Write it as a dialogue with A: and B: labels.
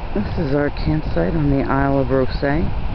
A: This is our campsite on the Isle of Rosay.